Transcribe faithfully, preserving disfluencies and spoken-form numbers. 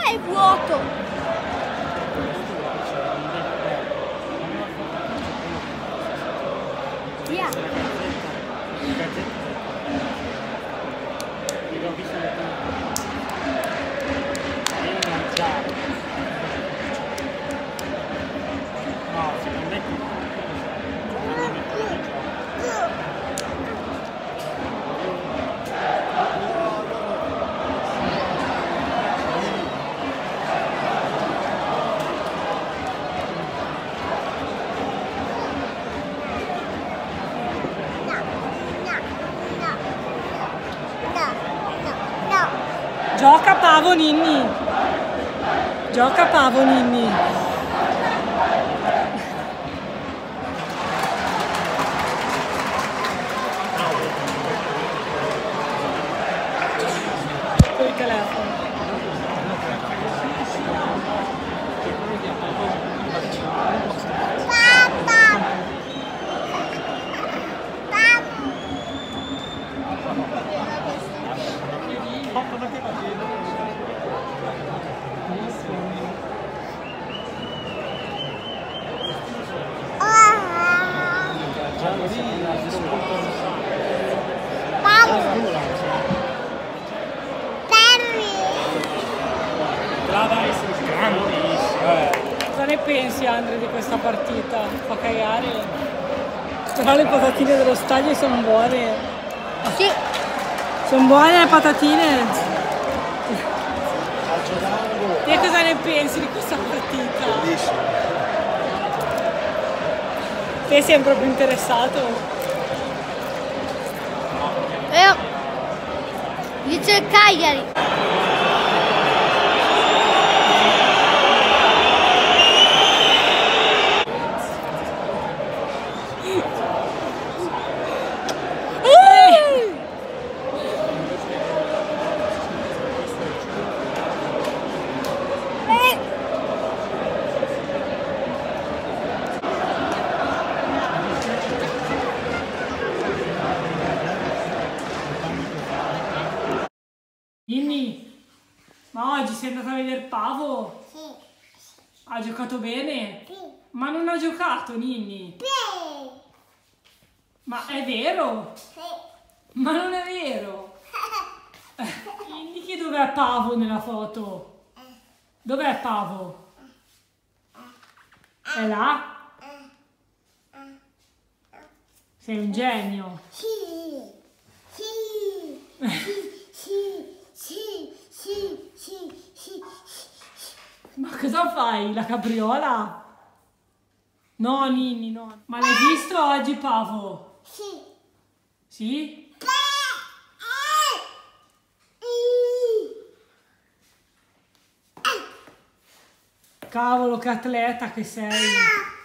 è vuoto. Via. No, secondo me Gioca Pavo Ninni. Gioca Pavo Ninni. Col telefono. Cosa ne pensi, Andre, di questa partita? Fa cagare? Però le patatine dello stadio sono buone. Sì. Sono buone le patatine. E cosa ne pensi di questa partita? Bellissimo. Te sei proprio interessato? Io dice il Cagliari. Ninni, ma oggi sei andata a vedere Pavo? Sì. Ha giocato bene? Sì. Ma non ha giocato, Ninni? Sì. Ma è vero? Sì. Ma non è vero? Indichi dov'è Pavo nella foto? Dov'è Pavo? È là? Sei un genio. Sì. Sì. Sì. Sì. Sì. Sì. Sì. Ma cosa fai? La capriola? No, Ninni, no. Ma l'hai visto oggi, Pavo? Sì. Sì? Cavolo, che atleta che sei!